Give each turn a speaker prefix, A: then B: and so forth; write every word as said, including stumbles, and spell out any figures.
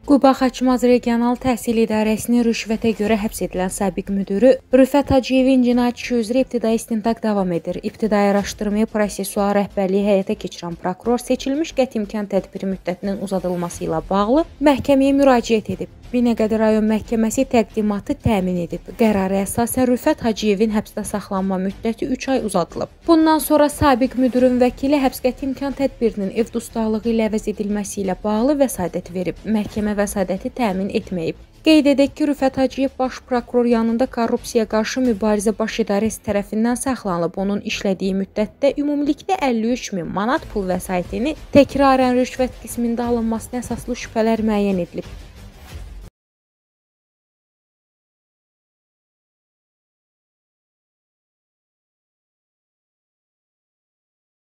A: Quba Xaçmaz Regional Təhsil İdarəsinin rüşvətə görə həbs edilən sabiq müdürü Rüfət Hacıyevin cinayət işi üzrə ibtidai istintaq davam edir. İbtidai araşdırmaya prosessual rəhbərliyi həyata keçirən prokuror seçilmiş qəti imkan tədbiri müddətinin uzadılması ilə bağlı məhkəməyə müraciət edib. Binəqədi rayon məhkəməsi təqdimatı təmin edib. Qərara əsasən Rüfət Hacıyevin həbsdə saxlanma müddəti üç ay uzadılıb. Bundan sonra sabiq müdürün vəkili həbs qəti imkan tədbirinin ev dustaqlığı ilə əvəz edilməsi ilə bağlı vəsadət verib. Məhkəmə vəsadəti təmin etməyib. Qeyd edək ki, Rüfət Hacıyev baş prokuror yanında korrupsiyaya qarşı mübarizə baş idarəsi tərəfindən saxlanılıb. Onun işlədiyi müddətdə ümumilikdə əlli üç min manat pul vəsaitini təkrarən rüşvət qismində alınmasına əsaslı şübhələr müəyyən edilib.